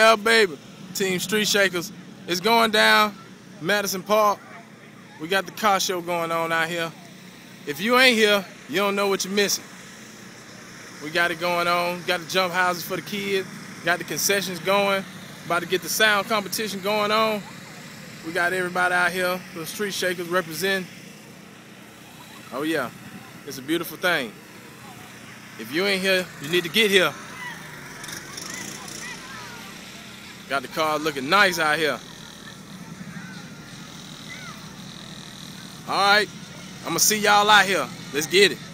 Yeah, baby. Team Street Shakers. It's going down. Madison Park. We got the car show going on out here. If you ain't here, you don't know what you're missing. We got it going on. Got the jump houses for the kids. Got the concessions going. About to get the sound competition going on. We got everybody out here. The Street Shakers represent. Oh yeah, it's a beautiful thing. If you ain't here, you need to get here. Got the cars looking nice out here. All right, I'm gonna see y'all out here. Let's get it.